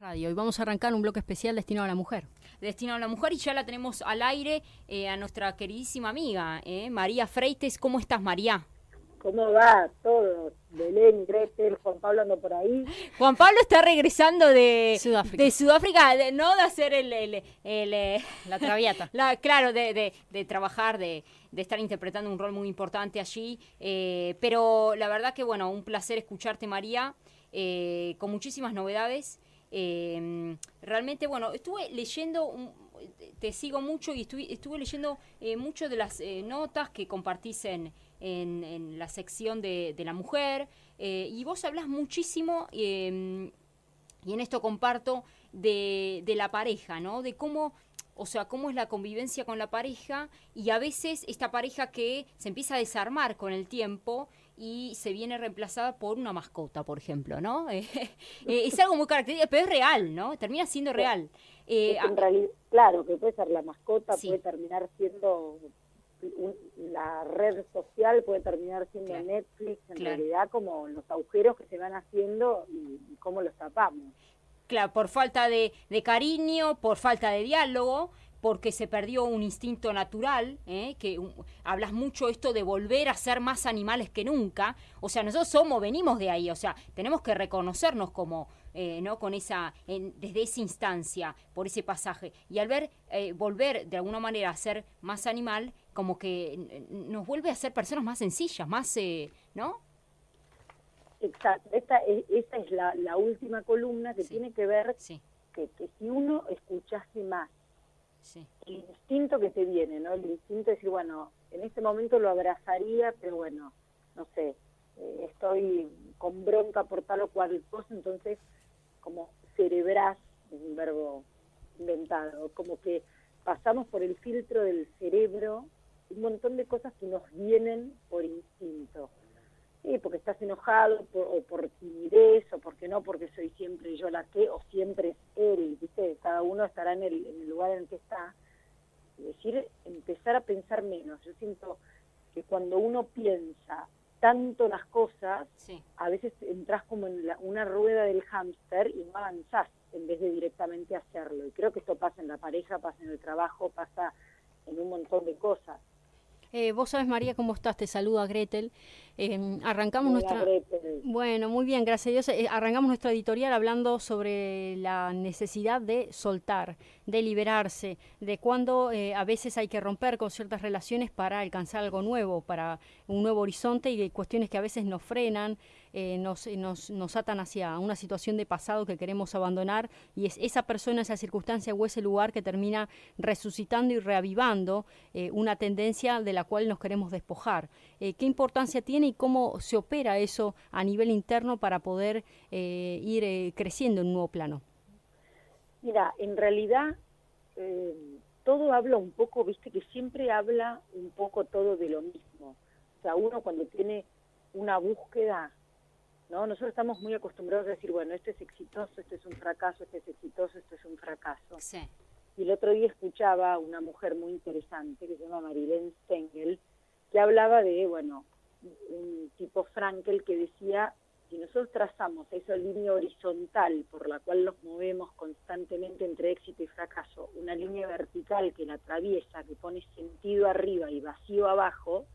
Radio. Y vamos a arrancar un bloque especial Destino a la Mujer. Destino a la Mujer, y ya la tenemos al aire a nuestra queridísima amiga, María Freites. ¿Cómo estás, María? ¿Cómo va todo? Belén, Gretel, Juan Pablo ando por ahí. Juan Pablo está regresando de Sudáfrica, no de hacer la traviata. Claro, de trabajar, de estar interpretando un rol muy importante allí. Pero la verdad que, bueno, un placer escucharte, María, con muchísimas novedades. Realmente, bueno, estuve leyendo, te sigo mucho y estuve leyendo mucho de las notas que compartís en la sección de la mujer, y vos hablás muchísimo, y en esto comparto, de la pareja, ¿no? De cómo, o sea, cómo es la convivencia con la pareja, y a veces esta pareja que se empieza a desarmar con el tiempo y se viene reemplazada por una mascota, por ejemplo, ¿no? Es algo muy característico, pero es real, ¿no? Termina siendo real. En realidad, claro, que puede ser la mascota, sí. Puede terminar siendo la red social, puede terminar siendo Claro. Netflix, en Claro. realidad como los agujeros que se van haciendo y cómo los tapamos. Claro, por falta de cariño, por falta de diálogo, porque se perdió un instinto natural, hablas mucho esto de volver a ser más animales que nunca. O sea, nosotros venimos de ahí, o sea, tenemos que reconocernos como, ¿no? Con desde esa instancia, por ese pasaje. Y al volver de alguna manera a ser más animal, como que nos vuelve a ser personas más sencillas, más, ¿no? Exacto, esa es la última columna que Sí. tiene que ver Sí, que si uno escuchase más sí, el instinto que te viene, ¿no? El instinto de decir, bueno, en este momento lo abrazaría, pero bueno, no sé, estoy con bronca por tal o cual cosa, entonces como cerebrás, es un verbo inventado, como que pasamos por el filtro del cerebro un montón de cosas que nos vienen por instinto. Sí, porque estás enojado, o por timidez, o porque no, porque soy siempre yo la que, o siempre es él, ¿viste? Cada uno estará en el lugar en el que está. Es decir, empezar a pensar menos. Yo siento que cuando uno piensa tanto las cosas, sí. a veces entras como en una rueda del hámster y no avanzás en vez de directamente hacerlo. Y creo que esto pasa en la pareja, pasa en el trabajo, pasa en un montón de cosas. Vos sabés, María, cómo estás, te saluda Gretel. Arrancamos Hola, nuestra... Gretel. Bueno, muy bien, gracias a Dios. Arrancamos nuestra editorial hablando sobre la necesidad de soltar, de liberarse, de cuándo a veces hay que romper con ciertas relaciones para alcanzar algo nuevo, para un nuevo horizonte, y cuestiones que a veces nos frenan, nos atan hacia una situación de pasado que queremos abandonar, y es esa persona, esa circunstancia o ese lugar que termina resucitando y reavivando una tendencia de la cual nos queremos despojar. ¿Qué importancia tiene y cómo se opera eso a nivel interno para poder ir creciendo en un nuevo plano? Mira, en realidad todo habla un poco, viste que siempre habla un poco todo de lo mismo. O sea, uno cuando tiene una búsqueda, ¿no? Nosotros estamos muy acostumbrados a decir, bueno, esto es exitoso, esto es un fracaso, esto es exitoso, esto es un fracaso. Sí. Y el otro día escuchaba a una mujer muy interesante que se llama Marilyn Stengel, que hablaba de, bueno, un tipo Frankel que decía, si nosotros trazamos esa línea horizontal por la cual nos movemos constantemente entre éxito y fracaso, una línea vertical que la atraviesa, que pone sentido arriba y vacío abajo,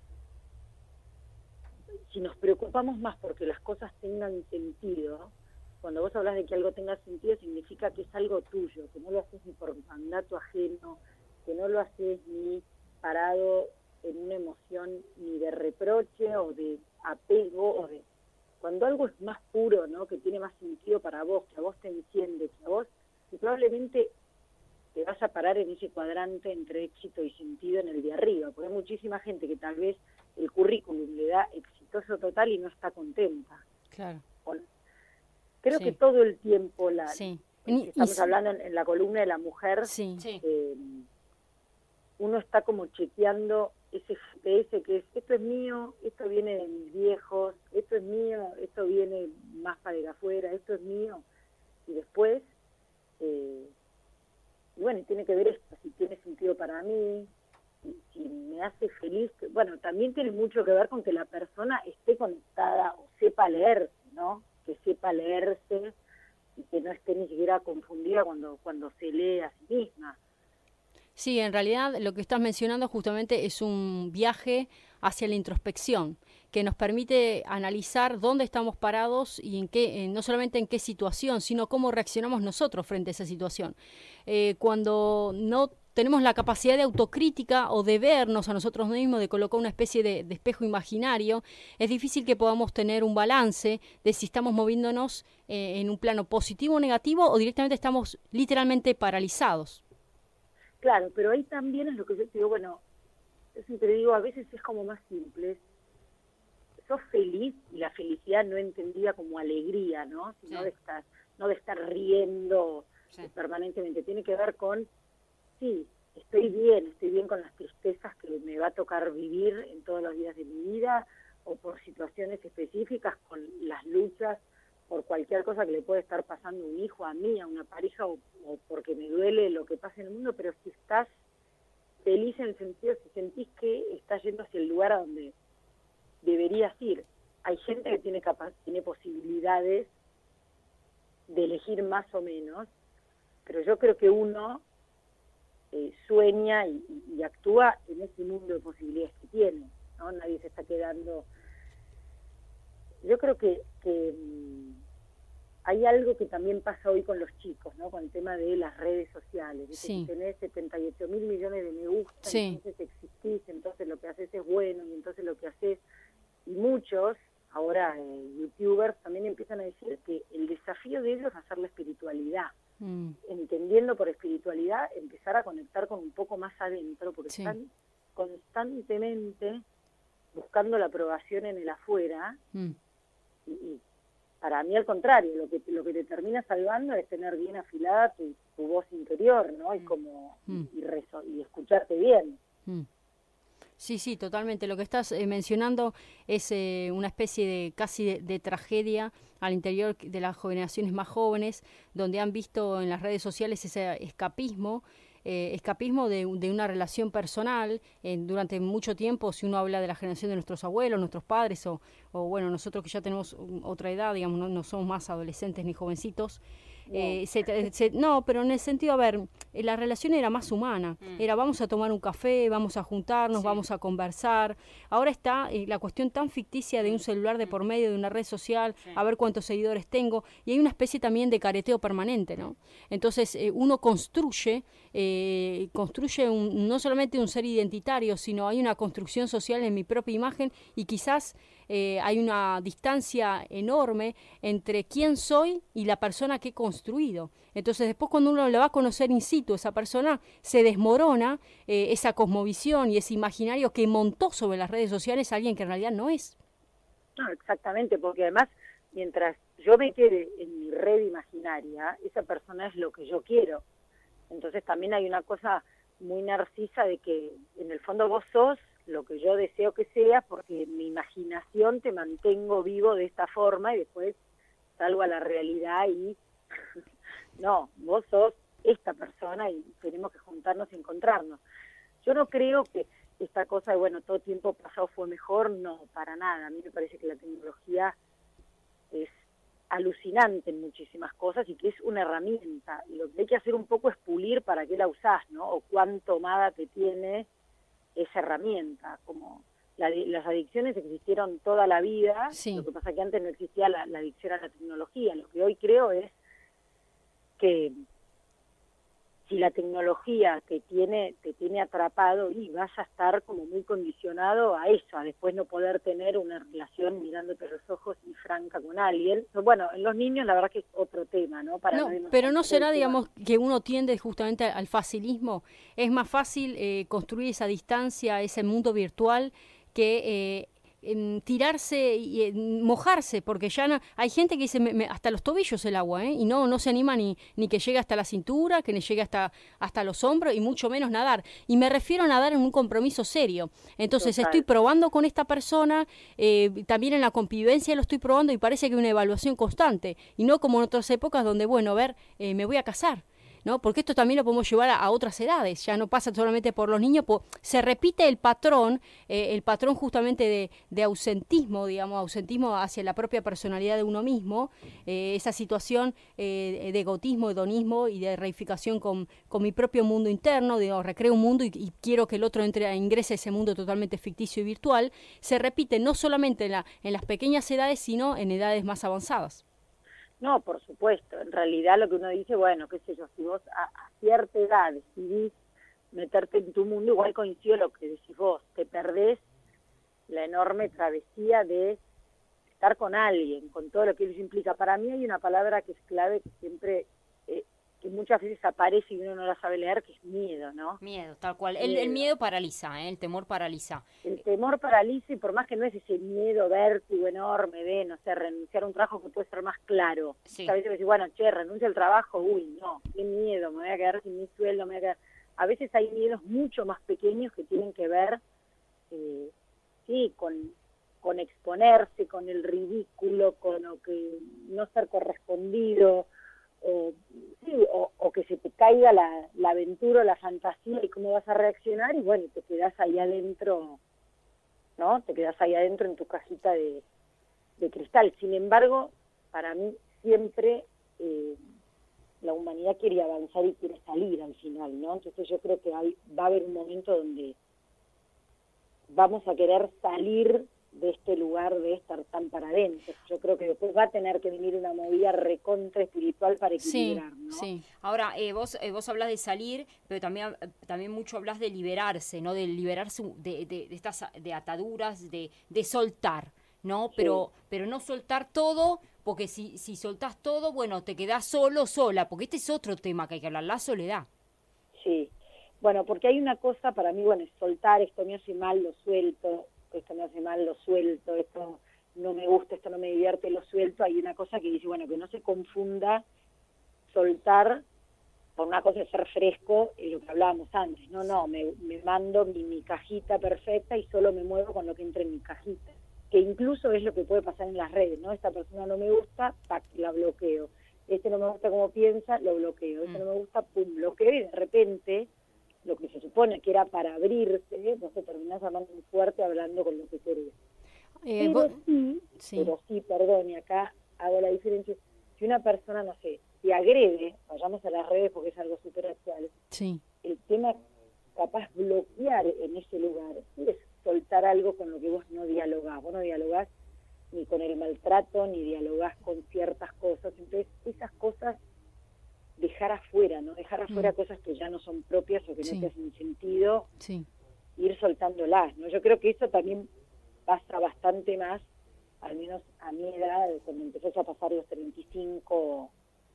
si nos preocupamos más porque las cosas tengan sentido, cuando vos hablas de que algo tenga sentido, significa que es algo tuyo, que no lo haces ni por mandato ajeno, que no lo haces ni parado en una emoción ni de reproche o de apego, o de cuando algo es más puro, ¿no? Que tiene más sentido para vos, que a vos te enciende, que a vos, y probablemente te vas a parar en ese cuadrante entre éxito y sentido en el de arriba, porque hay muchísima gente que tal vez el currículum le da exitoso total y no está contenta. Claro. Creo Sí. que todo el tiempo Sí. estamos hablando en la columna de la mujer, Sí. Sí. uno está como chequeando ese GPS que es, esto es mío, esto viene de mis viejos, esto es mío, esto viene más para de afuera, esto es mío, y después, y bueno, tiene que ver esto, si tiene sentido para mí, si me hace feliz, bueno, también tiene mucho que ver con que la persona esté conectada o sepa leerse, ¿no? Que sepa leerse y que no esté ni siquiera confundida cuando se lee a sí misma. Sí, en realidad lo que estás mencionando justamente es un viaje hacia la introspección, que nos permite analizar dónde estamos parados y en qué, no solamente en qué situación, sino cómo reaccionamos nosotros frente a esa situación. Cuando no tenemos la capacidad de autocrítica o de vernos a nosotros mismos, de colocar una especie de espejo imaginario, es difícil que podamos tener un balance de si estamos moviéndonos en un plano positivo o negativo, o directamente estamos literalmente paralizados. Claro, pero ahí también es lo que yo te digo, bueno, yo siempre digo, a veces es como más simple. Sos feliz, y la felicidad no entendida como alegría, ¿no? Sino no de estar riendo permanentemente. Tiene que ver con, sí, estoy bien con las tristezas que me va a tocar vivir en todos los días de mi vida, o por situaciones específicas, con las luchas por cualquier cosa que le puede estar pasando a un hijo, a mí, a una pareja, o porque me duele lo que pasa en el mundo, pero si estás feliz en el sentido, si sentís que estás yendo hacia el lugar a donde deberías ir. Hay gente que tiene posibilidades de elegir más o menos, pero yo creo que uno sueña y actúa en ese mundo de posibilidades que tiene, ¿no? Nadie se está quedando. Yo creo que hay algo que también pasa hoy con los chicos, ¿no? Con el tema de las redes sociales. Sí. Si tenés 78 mil millones de me gusta, sí. Entonces existís, entonces lo que haces es bueno, y entonces lo que haces... Y muchos, ahora youtubers, también empiezan a decir que el desafío de ellos es hacer la espiritualidad. Entendiendo por espiritualidad, empezar a conectar con un poco más adentro, porque están constantemente buscando la aprobación en el afuera, y para mí al contrario, lo que te termina salvando es tener bien afilada tu voz interior, ¿no? Y como y escucharte bien. Sí, sí, totalmente. Lo que estás mencionando es una especie de casi de tragedia al interior de las generaciones más jóvenes, donde han visto en las redes sociales ese escapismo de una relación personal. Durante mucho tiempo, si uno habla de la generación de nuestros abuelos, nuestros padres, o bueno, nosotros que ya tenemos otra edad, digamos, no somos más adolescentes ni jovencitos, no, pero en el sentido, a ver, la relación era más humana, era vamos a tomar un café, vamos a juntarnos, vamos a conversar. Ahora está la cuestión tan ficticia de un celular de por medio, de una red social, a ver cuántos seguidores tengo, y hay una especie también de careteo permanente, ¿no? Entonces uno construye no solamente un ser identitario, sino hay una construcción social en mi propia imagen, y quizás hay una distancia enorme entre quién soy y la persona que he construido. Entonces después, cuando uno la va a conocer in situ, esa persona, se desmorona esa cosmovisión y ese imaginario que montó sobre las redes sociales a alguien que en realidad no es. No, exactamente, porque además, mientras yo me quede en mi red imaginaria, esa persona es lo que yo quiero. Entonces también hay una cosa muy narcisa de que en el fondo vos sos lo que yo deseo que sea, porque en mi imaginación te mantengo vivo de esta forma, y después salgo a la realidad y no, vos sos esta persona y tenemos que juntarnos y encontrarnos. Yo no creo que esta cosa de, bueno, todo tiempo pasado fue mejor, no, para nada. A mí me parece que la tecnología es alucinante en muchísimas cosas y que es una herramienta, y lo que hay que hacer un poco es pulir para qué la usás, ¿no? O cuán tomada te tiene esa herramienta. Como las adicciones existieron toda la vida, lo que pasa que antes no existía la adicción a la tecnología. Lo que hoy creo es que si la tecnología te tiene atrapado, y vas a estar como muy condicionado a eso, a después no poder tener una relación mirándote a los ojos y franca con alguien. Bueno, en los niños la verdad que es otro tema, ¿no? Pero no será, digamos, que uno tiende justamente al facilismo. Es más fácil construir esa distancia, ese mundo virtual, que tirarse y mojarse, porque ya no, hay gente que dice hasta los tobillos el agua, y no se anima ni que llegue hasta la cintura, que le llegue hasta los hombros, y mucho menos nadar. Y me refiero a nadar en un compromiso serio. Entonces estoy probando con esta persona, también en la convivencia lo estoy probando, y parece que hay una evaluación constante, y no como en otras épocas donde, bueno, a ver, me voy a casar. ¿no? Porque esto también lo podemos llevar a otras edades, ya no pasa solamente por los niños, se repite el patrón justamente de ausentismo, digamos, ausentismo hacia la propia personalidad de uno mismo, esa situación de egotismo, hedonismo y de reificación con mi propio mundo interno, digo, recreo un mundo y quiero que el otro ingrese a ese mundo totalmente ficticio y virtual, se repite no solamente en las pequeñas edades, sino en edades más avanzadas. No, por supuesto. En realidad lo que uno dice, bueno, qué sé yo, si vos a cierta edad decidís meterte en tu mundo, igual coincido lo que decís vos, te perdés la enorme travesía de estar con alguien, con todo lo que eso implica. Para mí hay una palabra que es clave, que siempre, que muchas veces aparece y uno no la sabe leer, que es miedo, ¿no? Miedo, tal cual. El miedo paraliza, el temor paraliza. El temor paraliza, y por más que no es ese miedo, vértigo enorme de, no sé, renunciar a un trabajo que puede ser más claro. Sí. A veces decís, bueno, che, renuncio al trabajo, uy, no, qué miedo, me voy a quedar sin mi sueldo, me voy a quedar... A veces hay miedos mucho más pequeños que tienen que ver, sí, con exponerse, con el ridículo, con lo que no ser correspondido, o que se te caiga la aventura, la fantasía y cómo vas a reaccionar, y bueno, te quedás ahí adentro, ¿no? Te quedás ahí adentro en tu cajita de cristal. Sin embargo, para mí siempre la humanidad quiere avanzar y quiere salir al final, ¿no? Entonces yo creo que va a haber un momento donde vamos a querer salir de este lugar de estar tan para adentro. Yo creo que después va a tener que venir una movida recontra espiritual para equilibrar, sí, ¿no? Sí. Ahora, vos hablas de salir, pero también mucho hablas de liberarse, ¿no? De liberarse de estas de ataduras, de soltar, ¿no? Sí. Pero no soltar todo, porque si soltás todo, bueno, te quedás solo, sola, porque este es otro tema que hay que hablar, la soledad. Sí. Bueno, porque hay una cosa para mí, bueno, es soltar, esto me hace mal, lo suelto, esto me hace mal, lo suelto, esto no me gusta, esto no me divierte, lo suelto. Hay una cosa que dice, bueno, que no se confunda soltar por una cosa de ser fresco, lo que hablábamos antes, no, me mando mi cajita perfecta y solo me muevo con lo que entre en mi cajita, que incluso es lo que puede pasar en las redes, ¿no? Esta persona no me gusta, tac, la bloqueo, este no me gusta cómo piensa, lo bloqueo, este no me gusta, pum, bloqueo, y de repente lo que se supone que era para abrirse, entonces terminás hablando muy fuerte, hablando con lo que querés. Pero sí, perdón, y acá hago la diferencia. Si una persona, no sé, te agrede, vayamos a las redes porque es algo súper actual, sí. El tema capaz bloquear en ese lugar es soltar algo con lo que vos no dialogás. Vos no dialogás ni con el maltrato, ni dialogás con ciertas cosas. Entonces, esas cosas dejar afuera, ¿no? Dejar afuera cosas que ya no son propias o que no te hacen sentido, ir soltándolas, ¿no? Yo creo que eso también pasa bastante más, al menos a mi edad, cuando empezás a pasar los 35,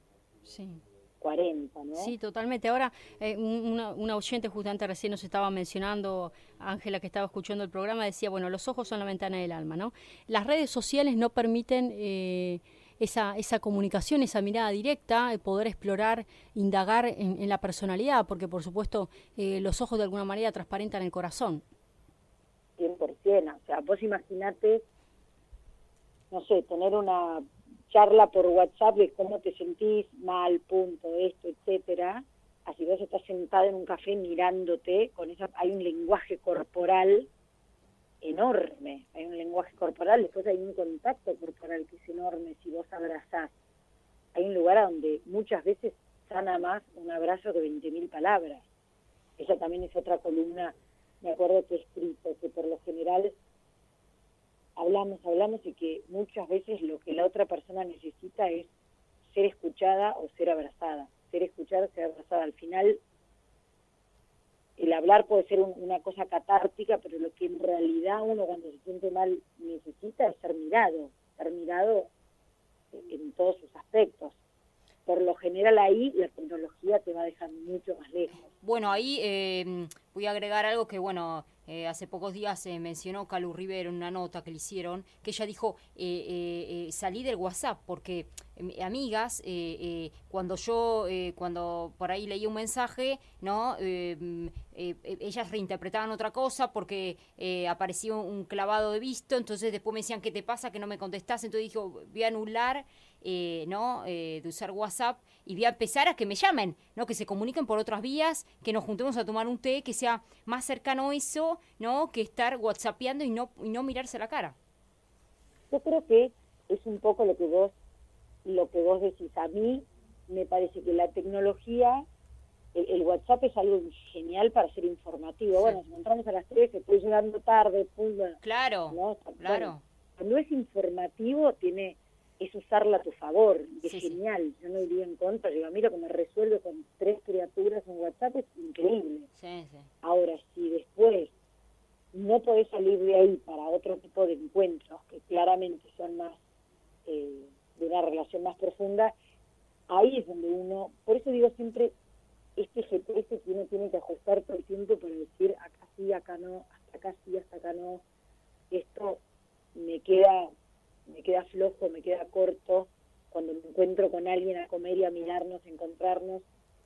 40, ¿no? Sí, totalmente. Ahora, una oyente justamente recién nos estaba mencionando, Ángela, que estaba escuchando el programa, decía, bueno, los ojos son la ventana del alma, ¿no? Las redes sociales no permiten esa comunicación, esa mirada directa, poder explorar, indagar en la personalidad, porque por supuesto los ojos de alguna manera transparentan el corazón. 100%, o sea, vos imaginate, no sé, tener una charla por WhatsApp de cómo te sentís mal, punto, esto, etcétera, así vos estás sentada en un café mirándote, hay un lenguaje corporal enorme, hay un lenguaje corporal, después hay un contacto corporal que es enorme si vos abrazás. Hay un lugar a donde muchas veces sana más un abrazo que 20.000 palabras. Esa también es otra columna, me acuerdo que he escrito, que por lo general hablamos y que muchas veces lo que la otra persona necesita es ser escuchada o ser abrazada. Ser escuchada o ser abrazada. Al final, el hablar puede ser una cosa catártica, pero lo que en realidad uno cuando se siente mal necesita es ser mirado en todos sus aspectos. Por lo general ahí la tecnología te va a dejar mucho más lejos. Bueno, ahí voy a agregar algo que, bueno, hace pocos días mencionó Calu Rivero en una nota que le hicieron, que ella dijo, salí del WhatsApp, porque amigas, cuando por ahí leí un mensaje, ¿no? Ellas reinterpretaban otra cosa porque apareció un clavado de visto, entonces después me decían, ¿qué te pasa? Que no me contestás, entonces dijo, voy a anular ¿no? De usar WhatsApp, y voy a empezar a que me llamen, ¿no? Que se comuniquen por otras vías, que nos juntemos a tomar un té, que sea más cercano eso, ¿no? Que estar whatsappeando y no mirarse la cara. Yo creo que es un poco lo que vos decís. A mí me parece que la tecnología, el WhatsApp es algo genial para ser informativo. Sí. Bueno, nos encontramos a las 3, estoy llegando tarde, claro, ¿no? claro. Bueno, cuando es informativo es usarla a tu favor, es genial. Sí. Yo no iría en contra, digo, mira que me resuelve con 3 criaturas en WhatsApp, es increíble. Sí, sí. Ahora, si después no podés salir de ahí para otro tipo de encuentros que claramente son más de una relación más profunda, ahí es donde uno, por eso digo siempre, este GPS que uno tiene que ajustar todo el tiempo para decir acá sí, acá no, hasta acá sí, hasta acá no, esto me queda flojo, me queda corto, cuando me encuentro con alguien a comer y a mirarnos, encontrarnos,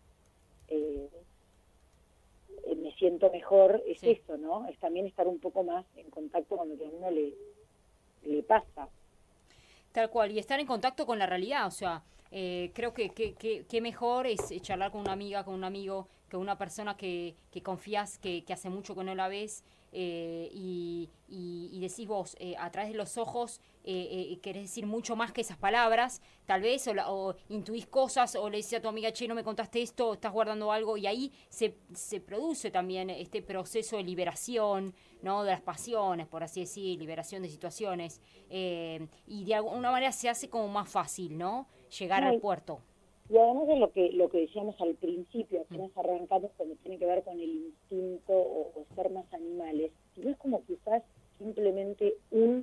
me siento mejor, es sí. Eso, ¿no? Es también estar un poco más en contacto con lo que a uno le pasa. Tal cual, y estar en contacto con la realidad, o sea, creo que mejor es charlar con una amiga, con un amigo, con una persona que confías, que hace mucho que no la ves, y decís vos, a través de los ojos, querés decir mucho más que esas palabras, tal vez, o intuís cosas, o le decís a tu amiga, che, no me contaste esto, estás guardando algo, y ahí se produce también este proceso de liberación, ¿no? De las pasiones, por así decir, liberación de situaciones, y de alguna manera se hace como más fácil, ¿no? Llegar al puerto. Y además de lo que decíamos al principio, apenas arrancamos cuando tiene que ver con el instinto o ser más animales, si no es como quizás simplemente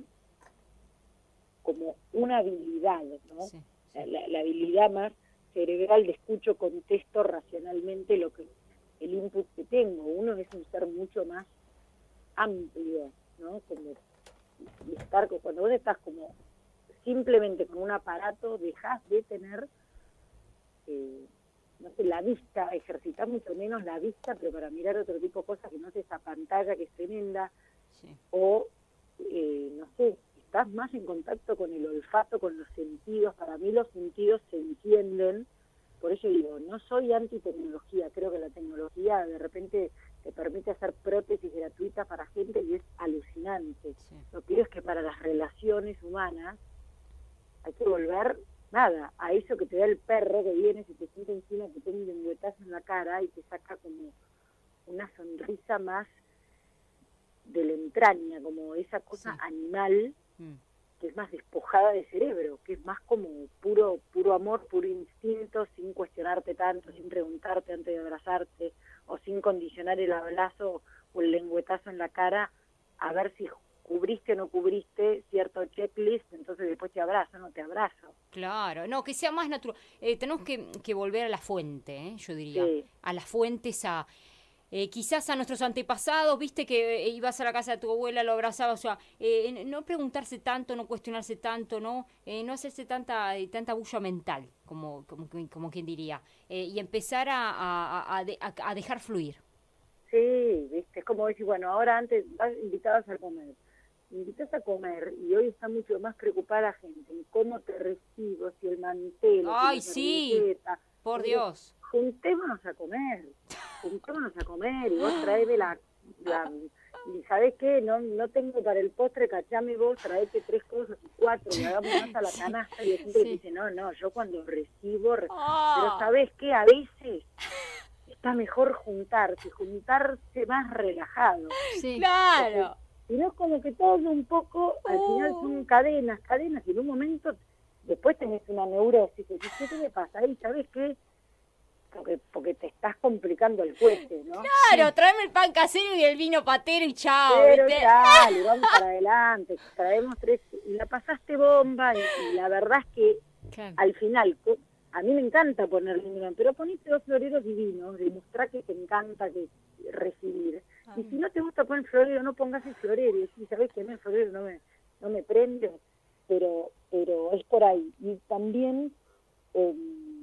como una habilidad, ¿no? Sí, sí. La habilidad más cerebral de escucho, contesto racionalmente el input que tengo. Uno es un ser mucho más amplio, ¿no? Como cuando vos estás como simplemente con un aparato, dejás de tener no sé, la vista, ejercitar mucho menos la vista, pero para mirar otro tipo de cosas que no sé, esa pantalla que es tremenda, sí. O no sé, estás más en contacto con el olfato, con los sentidos. Para mí los sentidos se entienden, por eso digo, no soy anti-tecnología, creo que la tecnología de repente te permite hacer prótesis gratuitas para gente y es alucinante. Sí. Lo que digo es que para las relaciones humanas hay que volver a eso que te da el perro que viene, se te sienta encima, te pone un lengüetazo en la cara y te saca como una sonrisa más de la entraña, como esa cosa sí. Animal, que es más despojada de cerebro, que es más como puro amor, puro instinto, sin cuestionarte tanto, sin preguntarte antes de abrazarte, o sin condicionar el abrazo o el lengüetazo en la cara a ver si cubriste o no cubriste cierto checklist, entonces después te abrazo, no te abrazo. Claro, no, que sea más natural. Tenemos que volver a la fuente, yo diría, sí. A las fuentes, quizás a nuestros antepasados, viste que ibas a la casa de tu abuela, lo abrazabas, o sea, no preguntarse tanto, no cuestionarse tanto, no hacerse tanta bulla mental, como quien diría, y empezar a dejar fluir. Sí, viste, es como decir, bueno, ahora antes invitabas a comer. Invitas a comer y hoy está mucho más preocupada la gente en cómo te recibo, si el mantel, ¡ay, sí! Por Dios. Juntémonos a comer y vos traeme y ¿sabés qué? No tengo para el postre, cachame vos, traete 3 cosas, 4, y hagamos más a la canasta, y la gente dice, no, yo cuando recibo, pero ¿sabés qué? A veces está mejor juntarse más relajado. Sí, claro. Y no es como que todo un poco, al final son cadenas, y en un momento después tenés una neurosis, y dices, ¿qué me pasa ahí? ¿Sabes qué? Porque te estás complicando el cueste, ¿no? Claro, sí. Tráeme el pan casero y el vino patero y chao. Pero dale, vamos para adelante, traemos 3, y la pasaste bomba, y la verdad es que claro. Al final, a mí me encanta ponerle, pero poniste 2 floreros divinos, demostrá que te encanta recibir. Y si no te gusta poner florero, no pongas el florero. Y si sabés que a mí el florero no me prende, pero es por ahí. Y también, se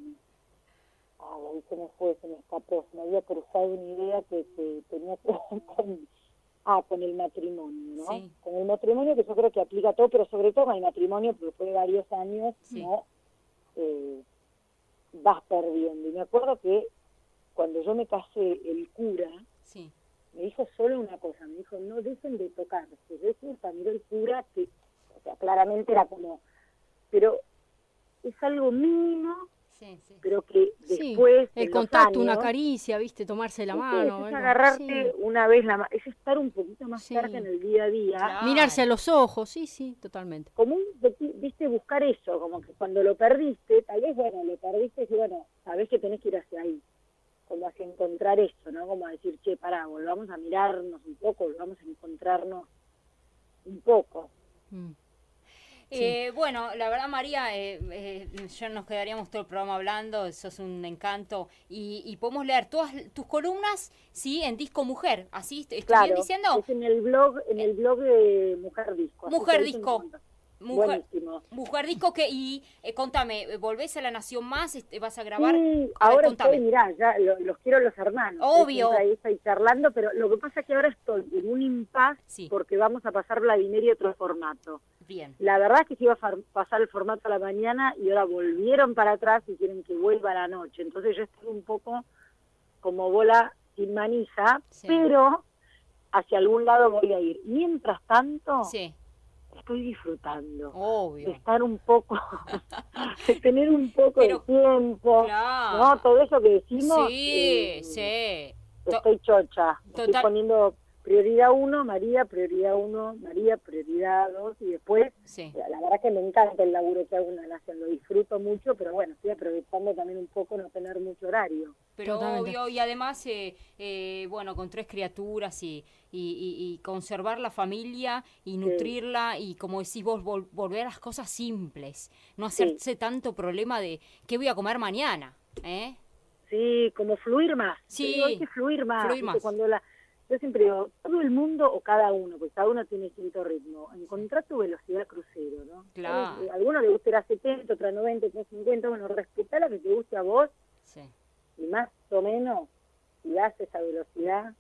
me escapó, se me había cruzado una idea que tenía que ver con el matrimonio, ¿no? Sí. Con el matrimonio, que yo creo que aplica todo, pero sobre todo con el matrimonio, porque después de varios años, sí. ¿No? vas perdiendo. Y me acuerdo que cuando yo me casé, el cura Sí. me dijo solo una cosa, me dijo, no dejen de tocarse. Yo para mí el cura, que, o sea, claramente era como, pero es algo mínimo, Sí, sí. pero que Sí, después, el en los contacto, una años, caricia, ¿viste? Tomarse la ¿viste? mano. Es algo. agarrarte Sí. una vez es estar un poquito más Sí. cerca en el día a día, Claro. Mirarse a los ojos, sí, sí, totalmente. como viste, buscar eso, como que cuando lo perdiste, tal vez, bueno, lo perdiste y bueno, sabés que tenés que ir hacia ahí, como hacia encontrar eso, ¿no? Como a decir, che, pará, volvamos a mirarnos un poco, volvamos a encontrarnos un poco. Mm. Bueno, la verdad, María, ya nos quedaríamos todo el programa hablando, sos un encanto, y podemos leer todas tus columnas, sí, en Disco Mujer, así estoy Claro, bien diciendo. es en el blog de Mujer Disco. así Mujer que ahí se Disco. encuentra. Mujer, Buenísimo. Mujer Disco, contame, ¿volvés a La Nación Más? ¿Vas a grabar? Sí, A ver, ahora contame. estoy, mirá, ya los quiero los hermanos. Obvio. Siempre ahí estoy charlando, pero lo que pasa es que ahora estoy en un impasse Sí. porque vamos a pasar Vladimir y otro formato. Bien. La verdad es que se iba a pasar el formato a la mañana y ahora volvieron para atrás y quieren que vuelva a la noche. Entonces yo estoy un poco como bola sin manija, Sí. pero hacia algún lado voy a ir. Mientras tanto, Sí, estoy disfrutando de obvio. estar un poco, de tener un poco Pero, de tiempo, claro. ¿no? Todo eso que decimos, Sí, sí. estoy chocha. Estoy Total. poniendo prioridad 1, María, prioridad 1, María, prioridad 2, y después, Sí. la verdad que me encanta el laburo que hago en la Nación, lo disfruto mucho, pero bueno, estoy aprovechando también un poco no tener mucho horario. Pero Totalmente. obvio, y además, bueno, con 3 criaturas y conservar la familia y nutrirla y, como decís vos, volver a las cosas simples, no hacerse tanto problema de qué voy a comer mañana, ¿eh? Sí, como fluir más. Sí, Digo, hay que fluir más. fluir ¿viste? más. Cuando yo siempre digo, todo el mundo o cada uno, porque cada uno tiene distinto ritmo, encontrar tu velocidad crucero, ¿no? Claro. A alguno le gustará 70, otra 90, otra 50, bueno, respetá la que te guste a vos Sí. y más o menos, si das esa velocidad,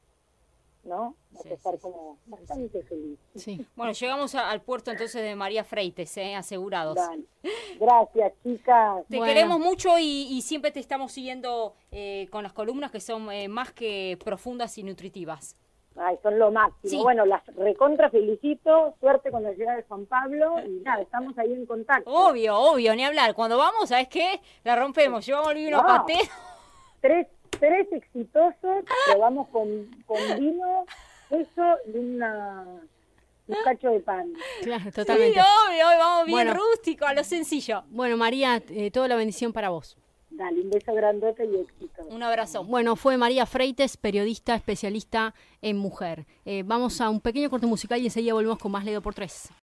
¿no? Vas Sí, a estar sí, como bastante feliz. Sí. Bueno, llegamos al puerto entonces de María Freites, asegurados. Dale. Gracias, chicas. Te Bueno. queremos mucho y siempre te estamos siguiendo con las columnas que son más que profundas y nutritivas. Ay, son lo máximo. Sí. Bueno, las recontra felicito, suerte con la llegada de Juan Pablo y nada, estamos ahí en contacto. Obvio, ni hablar. Cuando vamos, ¿sabes qué? La rompemos, llevamos el vino No. paté. Tres exitosos, probamos con vino, queso y un cacho de pan. Claro, Sí, totalmente. obvio, hoy vamos bien Bueno. rústico, a lo sencillo. Bueno, María, toda la bendición para vos. Dale, un beso grandote y éxito. Un abrazo. Bueno, fue María Freites, periodista especialista en mujer. Vamos a un pequeño corte musical y enseguida volvemos con más Leído por Tres.